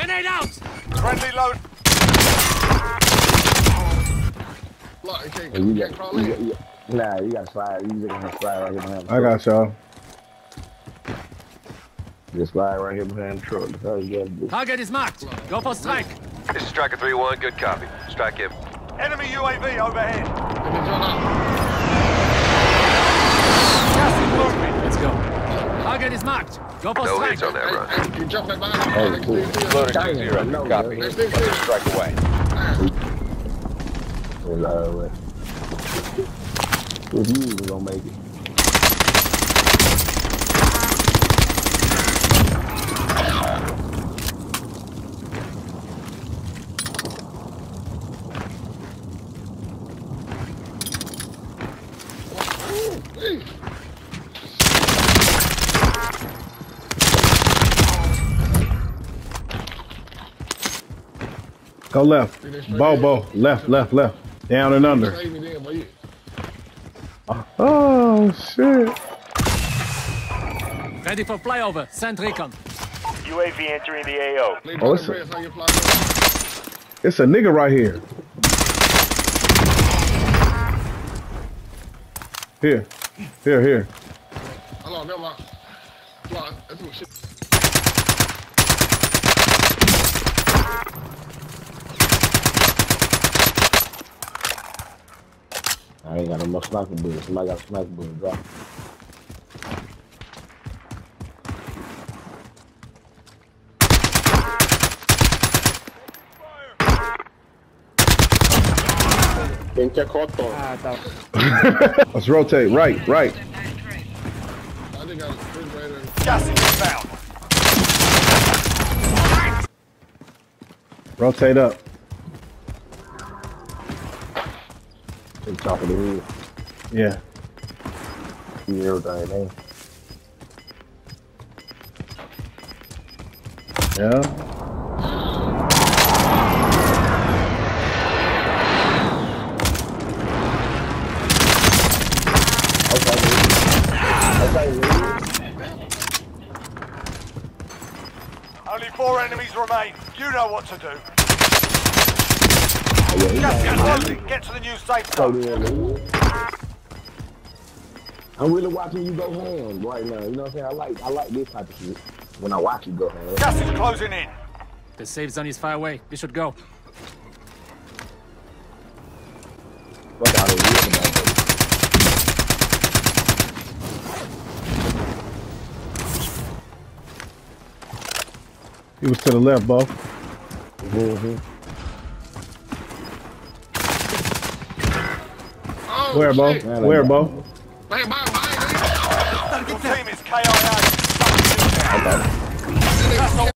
Grenade out! Friendly load. You gotta slide. You just gonna slide right here behind the truck. I got y'all. Just slide right here behind the truck. That's all you gotta do. Target is marked. Go for strike. This is Striker 3-1. Good copy. Strike him. Enemy UAV overhead. Gas in movement. Let's go. Target is marked. Go for No strike. hits on that run. Hey, cool. Loading 2-0. Good copy. Let's strike away. If you was gonna make it. Go left. Bobo. Left. Down and under. Oh, shit. Ready for flyover. Send recon. UAV entering the AO. Oh, it's a nigga right here. Here. I ain't got no more sniper bullets. Somebody got a sniper bullet drop. Let's rotate. Right. Gas is inbound. Rotate up. Take top of the head. Yeah. See everything, man. Yeah. Okay. Only 4 enemies remain. You know what to do. Yeah, Gas is closing. Get to the new safe zone. I'm really watching you go ham right now. You know what I'm saying? I like this type of shit. When I watch you go ham. Gas is closing in. The safe zone is far away. We should go. Fuck out of here about that. He was to the left, Bo. Where, Bo? Where, Bo? Your team is KIA.